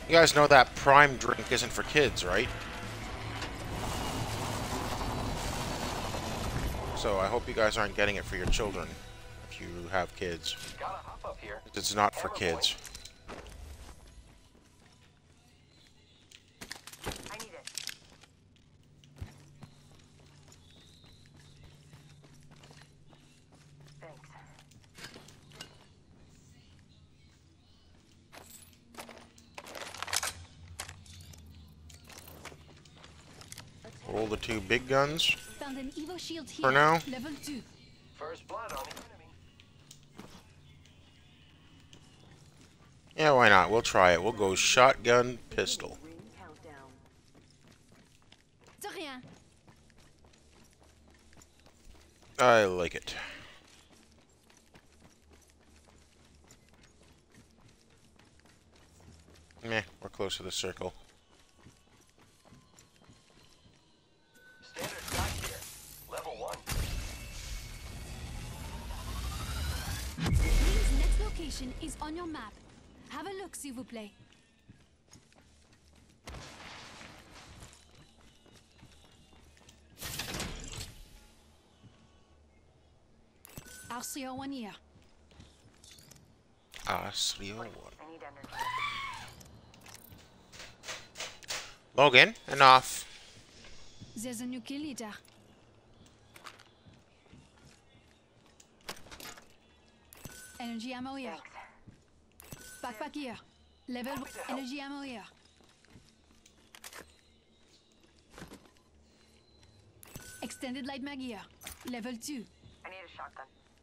You guys know that Prime drink isn't for kids, right? So I hope you guys aren't getting it for your children, if you have kids. Gotta hop up here. It's not for kids. I need it. Thanks. Roll the 2 big guns Found an Evo shield here. for now. Level 2. First blood on the enemy. Yeah, why not? We'll try it. We'll go shotgun, pistol. Ring countdown. De rien. I like it. Meh, we're close to the circle. Standard shot here. Level 1. Ring's next location is on your map. Have a look, s'il vous plaît. RCR 1 here. Asrio 1. I need energy. Logan, enough. There's a new kill leader. Energy ammo here. Backpack here. Level 1. Energy ammo here. Extended light mag here. Level 2. I need a shotgun.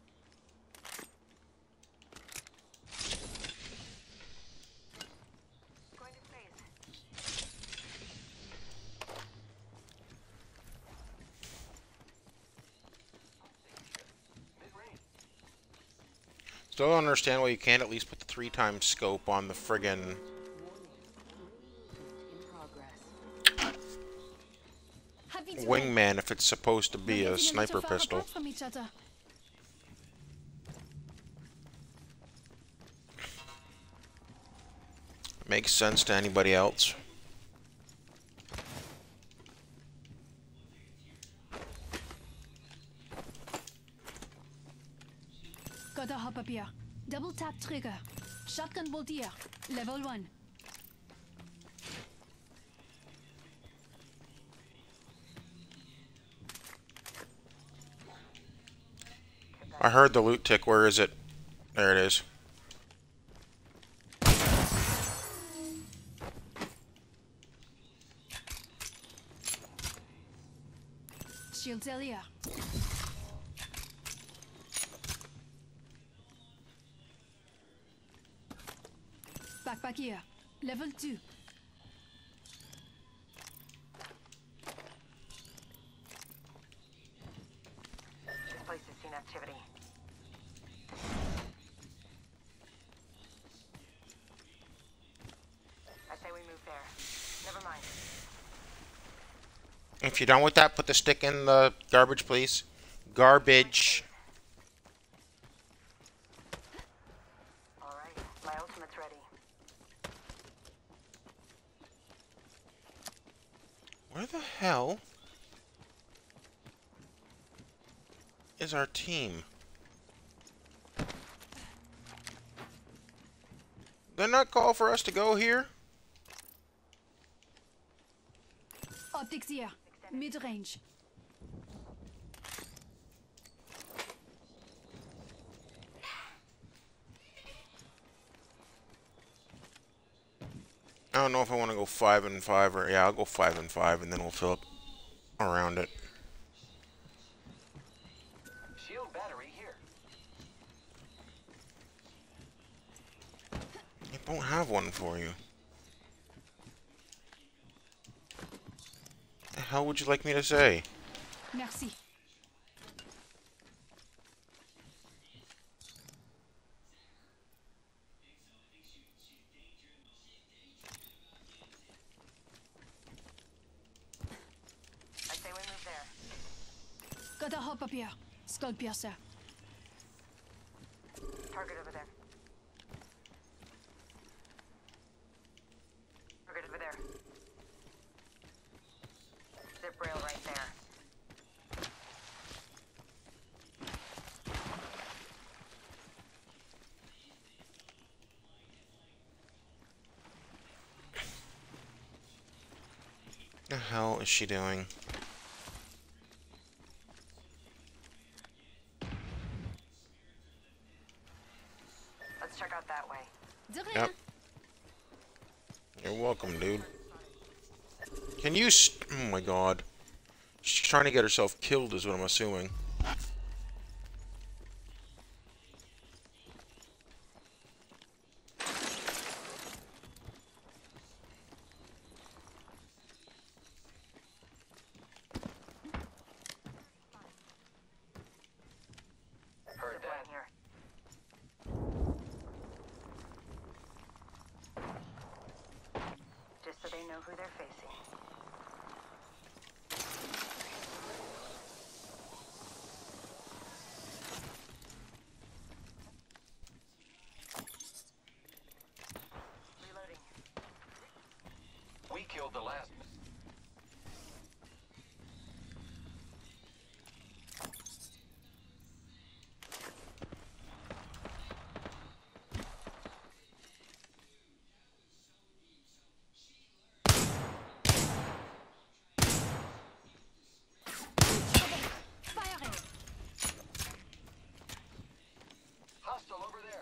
Going to space. Mid-range. Still don't understand why you can't at least put the 3 times scope on the friggin' In progress. Happy to wingman if it's supposed to be We're a getting sniper little far pistol. apart from each other. Makes sense to anybody else. Gotta hop up here. Double tap trigger. Shotgun bolt here. Level 1. I heard the loot tick. Where is it? There it is. Shield cell here. Backpack here. Level 2. This place has seen activity. I say we move there. Never mind. If you're done with that, put the stick in the garbage, please. Garbage. Alright, my ultimate's ready. Where the hell is our team? Did not call for us to go here? Optics here. Mid range. I don't know if I want to go 5 and 5 or yeah, I'll go 5 and 5 and then we'll fill up around it. Shield battery here. I don't have one for you. The hell would you like me to say? Merci. I say we move there. Gotta hop up here. Skull piercer. Target over there. The hell is she doing? Let's check out that way. De rien. Yep. You're welcome, dude. Can you oh my god. She's trying to get herself killed is what I'm assuming. Heard Plan that. here. Just so they know who they're facing. Reloading. We killed the last. Firing. Hostile over there.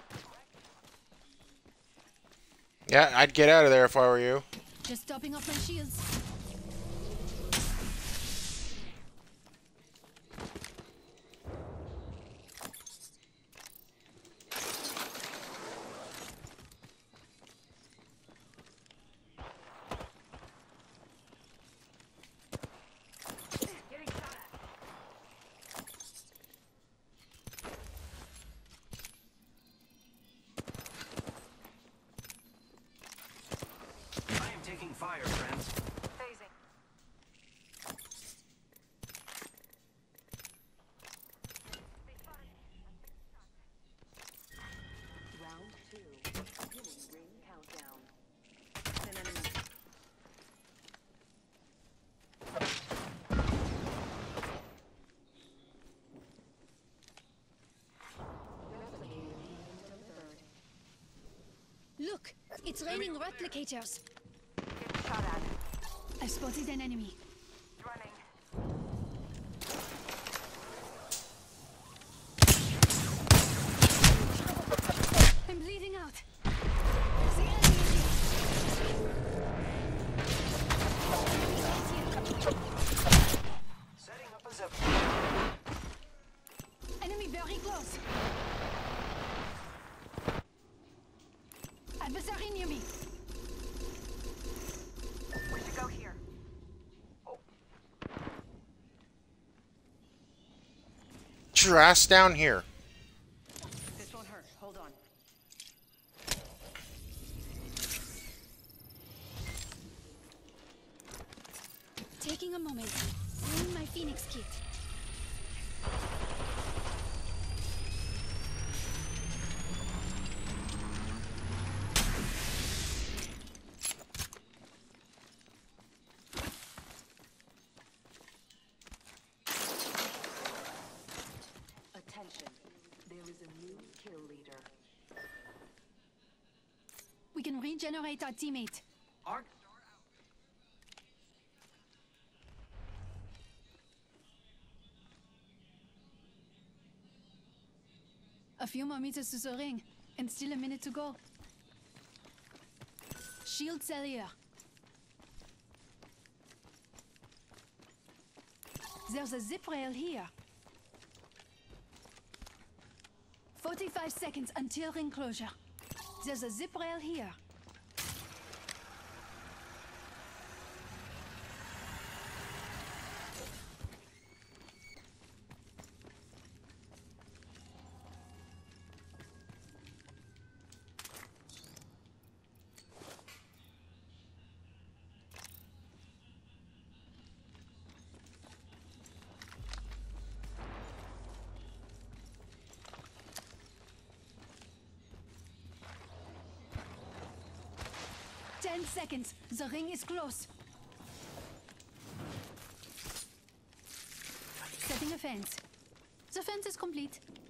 Yeah, I'd get out of there if I were you. Just topping off my shields. Getting shot at. I am taking fire, friends. Phasing. Round 2. Beginning ring countdown. An enemy. Look, it's raining replicators. Getting shot at. I spotted an enemy. Running. I'm bleeding out. The enemy is here. Setting up a zip. Enemy very close. Adversary near me. We should go here. Get your ass down here. This won't hurt. Hold on. Taking a moment. Bring my Phoenix kit. Attention. There is a new kill leader. We can regenerate our teammate. Arc. A few more meters to the ring, and still a minute to go. Shield cell here. There's a zip rail here. 45 seconds until ring closure. There's a zip rail here. Ten seconds. The ring is close. Setting a fence. The fence is complete.